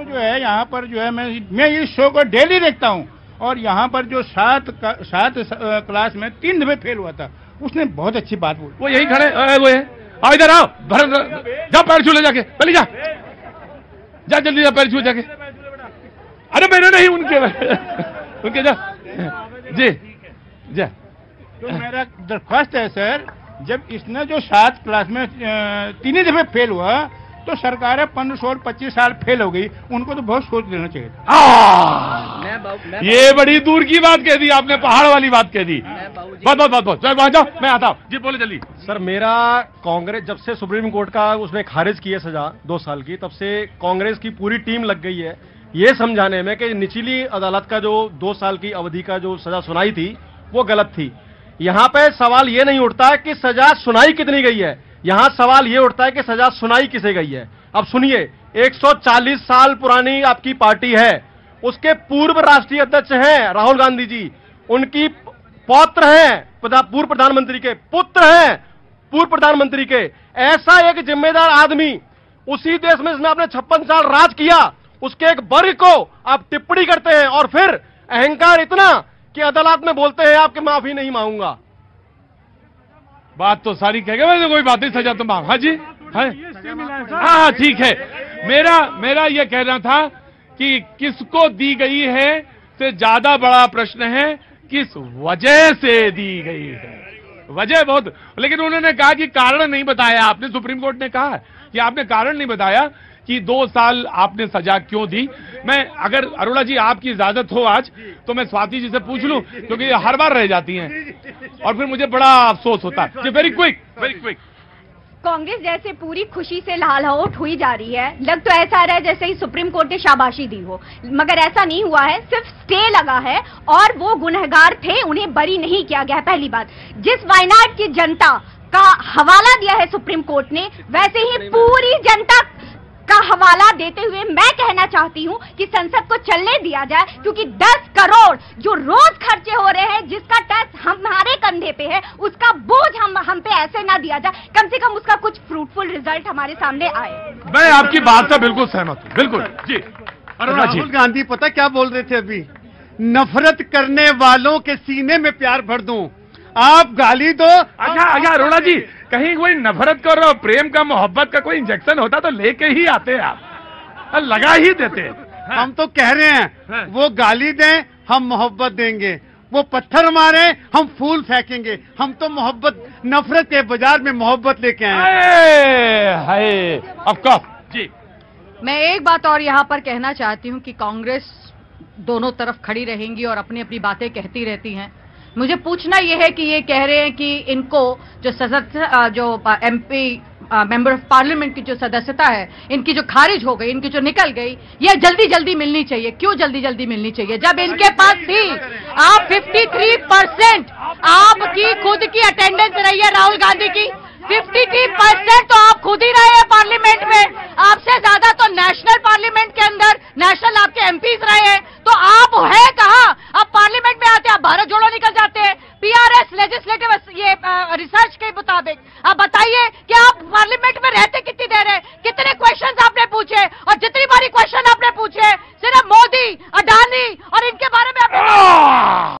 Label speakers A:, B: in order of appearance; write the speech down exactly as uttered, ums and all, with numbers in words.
A: को जो है यहाँ पर जो है मैं मैं इस शो को डेली देखता हूँ, और यहाँ पर जो सात सात क्लास में तीन दफे फेल हुआ था, उसने बहुत अच्छी बात बोली।
B: वो यही खड़े आ, वो है, आओ इधर आओ, भरत जा पैर छू ले जाके, पहले जा जा जल्दी जा पैर छू जाके। अरे मेरे नहीं, उनके उनके जा जी जा।
A: तो मेरा दरख्वास्त है सर, जब इसने जो सात क्लास में तीन ही दफे फेल हुआ, तो सरकारें पंद्रह सोलह पच्चीस साल फेल हो गई, उनको तो बहुत सोच लेना चाहिए था।
B: ये बड़ी दूर की बात कह दी आपने, पहाड़ वाली बात कह दी। बहुत बहुत बहुत बहुत वहां जाओ, मैं आता हूँ जी, बोले जल्दी।
C: सर मेरा कांग्रेस जब से सुप्रीम कोर्ट का उसने खारिज की है सजा दो साल की, तब से कांग्रेस की पूरी टीम लग गई है ये समझाने में कि निचली अदालत का जो दो साल की अवधि का जो सजा सुनाई थी वो गलत थी। यहाँ पे सवाल ये नहीं उठता है कि सजा सुनाई कितनी गई है, यहाँ सवाल ये उठता है कि सजा सुनाई किसे गई है। अब सुनिए, एक सौ चालीस साल पुरानी आपकी पार्टी है, उसके पूर्व राष्ट्रीय अध्यक्ष हैं राहुल गांधी जी, उनकी पौत्र हैं पूर्व प्रधानमंत्री के, पुत्र हैं पूर्व प्रधानमंत्री के। ऐसा एक जिम्मेदार आदमी उसी देश में जिसने आपने छप्पन साल राज किया, उसके एक वर्ग को आप टिप्पणी करते हैं, और फिर अहंकार इतना कि अदालत में बोलते हैं आपके माफी नहीं मांगूंगा।
B: बात तो सारी कह गए, वैसे कोई बात नहीं, सजा तो मांग। हाँ जी, हाँ हाँ ठीक है। मेरा मेरा यह कहना था कि किसको दी गई है से ज्यादा बड़ा प्रश्न है किस वजह से दी गई है। वजह बहुत, लेकिन उन्होंने कहा कि कारण नहीं बताया आपने, सुप्रीम कोर्ट ने कहा कि आपने कारण नहीं बताया कि दो साल आपने सजा क्यों दी। मैं अगर अरोड़ा जी आपकी इजाजत हो आज, तो मैं स्वाति जी से पूछ लूं, क्योंकि ये हर बार रह जाती हैं और फिर मुझे बड़ा अफसोस होता है। Very quick very quick.
D: Congress जैसे पूरी खुशी से लहलहाट हुई जा रही है, लग तो ऐसा आ रहा है जैसे ही सुप्रीम कोर्ट ने शाबाशी दी हो, मगर ऐसा नहीं हुआ है। सिर्फ स्टे लगा है और वो गुनहगार थे, उन्हें बरी नहीं किया गया है। पहली बात, जिस वायनाड की जनता का हवाला दिया है सुप्रीम कोर्ट ने, वैसे ही पूरी जनता का हवाला देते हुए मैं कहना चाहती हूं कि संसद को चलने दिया जाए, क्योंकि दस करोड़ जो रोज खर्चे हो रहे हैं, जिसका टैक्स हमारे कंधे पे है, उसका बोझ हम हम पे ऐसे ना दिया जाए। कम से कम उसका कुछ फ्रूटफुल रिजल्ट हमारे सामने आए।
B: मैं आपकी बात से बिल्कुल सहमत हूं, बिल्कुल जी।
E: राहुल गांधी पता क्या बोल रहे थे अभी, नफरत करने वालों के सीने में प्यार भर दूं, आप गाली दो।
B: अच्छा अच्छा अरोड़ा जी, कहीं कोई नफरत का और प्रेम का मोहब्बत का कोई इंजेक्शन होता तो लेके ही आते आप, लगा ही देते।
E: हम तो कह रहे हैं वो गाली दें हम मोहब्बत देंगे, वो पत्थर मारे हम फूल फेंकेंगे, हम तो मोहब्बत, नफरत के बाजार में मोहब्बत लेके आए।
B: ऑफ कोर्स जी।
F: मैं एक बात और यहाँ पर कहना चाहती हूँ कि कांग्रेस दोनों तरफ खड़ी रहेंगी और अपनी अपनी बातें कहती रहती हैं। मुझे पूछना यह है कि ये कह रहे हैं कि इनको जो सदस्य जो एमपी मेंबर ऑफ पार्लियामेंट की जो सदस्यता है, इनकी जो खारिज हो गई, इनकी जो निकल गई, ये जल्दी जल्दी मिलनी चाहिए। क्यों जल्दी जल्दी मिलनी चाहिए जब इनके पास थी? आप तिरेपन परसेंट आपकी खुद की अटेंडेंस रही है राहुल गांधी की, तिरेपन परसेंट तो आप खुद ही रहे हैं पार्लियामेंट में, आपसे ज्यादा तो नेशनल पार्लियामेंट के अंदर नेशनल आपके एमपीज रहे हैं। तो आप है कहां? आप पार्लियामेंट में आते हैं, आप भारत जोड़ो निकल जाते हैं। पीआरएस लेजिस्लेटिव ये रिसर्च के मुताबिक आप बताइए कि आप पार्लियामेंट में रहते कितनी देर है, कितने क्वेश्चंस आपने पूछे, और जितनी बारी क्वेश्चन आपने पूछे सिर्फ मोदी, अडानी और इनके बारे में आपने